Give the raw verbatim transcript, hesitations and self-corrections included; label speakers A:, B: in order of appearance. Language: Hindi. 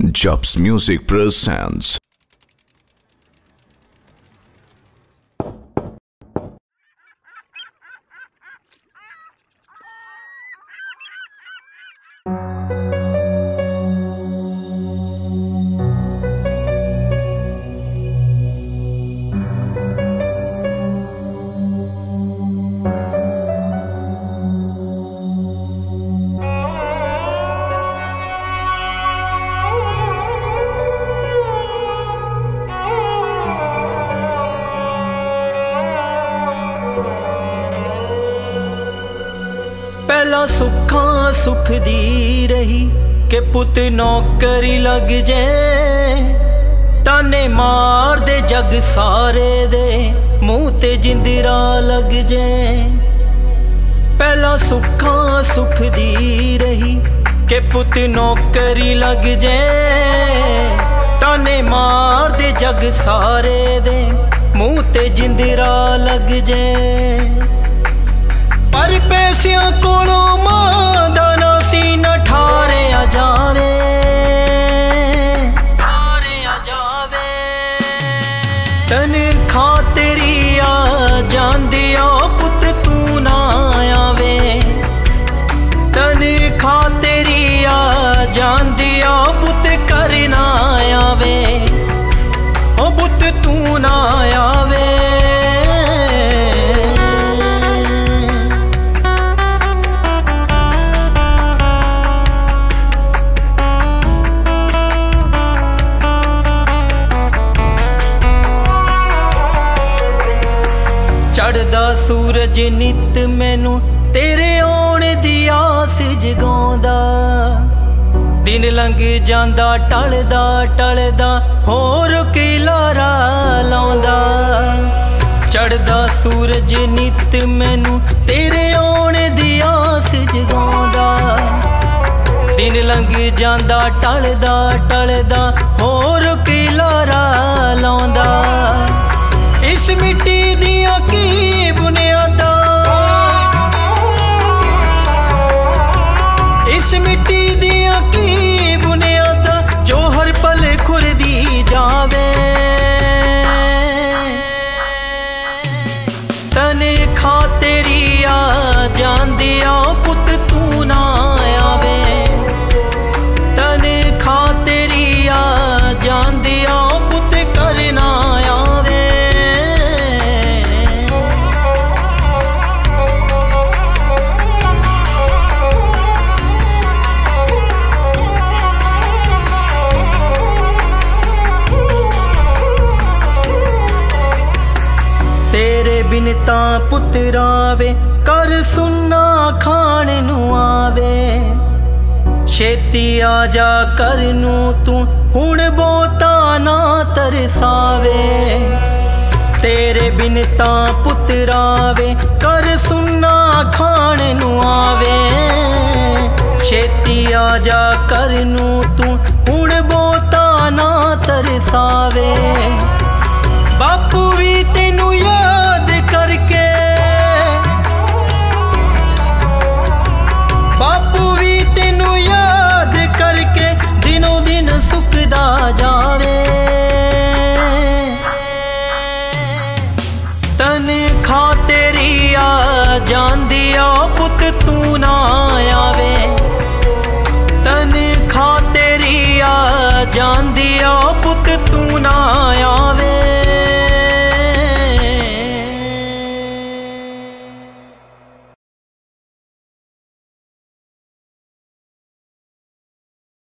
A: Jobs Music presents.
B: पहला सुखा सुख दी रही के पुत नौकरी लग जाए, ताने मार दे जग सारे दे मुंह ते जिंदरा लग जाए। पहला सुखा सुख दी रही के पुत नौकरी लग जाए, ताने मार दे जग सारे दे मुंह ते जिंदरा लग जाए। पर पैसियां कोलों मां दा नासी न ठारे आ जावे, ठारे आ जावे। तनखा तेरी आ जांदी आ पुत तू ना आवे, तनखा तेरी आ जांदी आ पुत कर ना आवे, ओ पुत तू ना आवे। चढ़दा सूरज नित मैनू तेरे आने दी आस जगाउंदा, दिन लंघ जांदा टलदा टलदा होर की लारा लाउंदा। चढ़दा सूरज नित मैनू तेरे आने दी आस जगाउंदा, दिन लंघ जांदा टलदा टलदा होर की लारा लाउंदा। इस मिट्टी दियां की बुनियादा, इस मिट्टी दियां की बुनियादा जो हर पल खुरदी जावे। तनखा तेरी आ जांदी आ पुत तू ना आवे, तनखा तेरी आ जांदी आ पुत करना आवे। तेरे बिन तां पुत्रावे कर सुन्ना खाण नू आवे, छेती आ जा कर नू तू हुण बोता ना तरसावे। तेरे बिन तां पुत्रावे कर सुन्ना खाण नू आवे, छेती आ जा कर नू तू हुण बोता ना तरसावे। बापू भी तेनू याद करके, बापू भी तेनू याद करके दिनों दिन सुखदा जावे। तनखा तेरी आ जांदी आ पुत तू ना आवे, तनखा तेरी आ जांदी आ पुत तू ना